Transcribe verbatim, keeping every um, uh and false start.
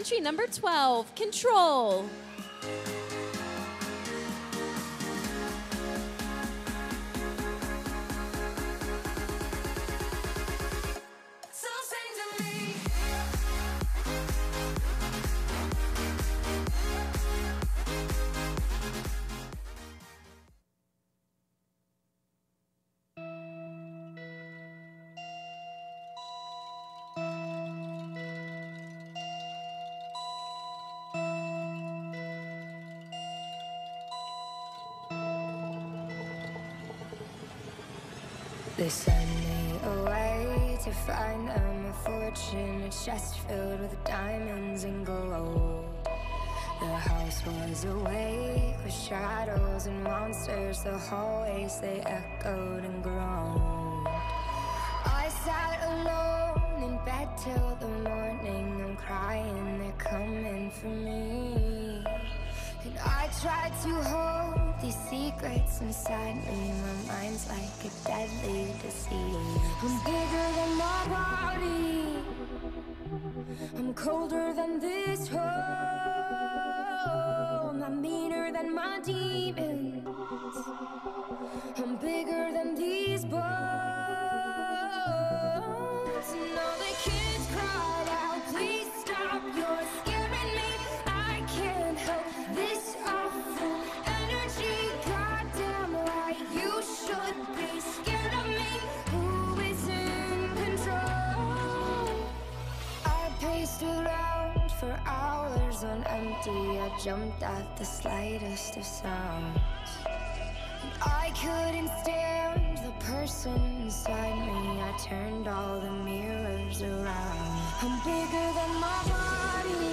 Entry number twelve, Control. They sent me away to find them a fortune, a chest filled with diamonds and gold. The house was awake with shadows and monsters. The hallways, they echoed and groaned. I sat alone in bed till the morning. I'm crying, they're coming for me. And I tried to hold these secrets inside me. My mind's like a deadly disease. I'm bigger than my body, I'm colder than this home. I'm meaner than my demons, I'm bigger than these bones. And all the kids cried out, please stop, you're scaring me. I can't help this awful energy. Goddamn right, you should be scared of me. Who is in control? I paced around for hours on empty. I jumped at the slightest of sounds. I couldn't stand the person inside me. I turned all the mirrors around. I'm bigger than my body,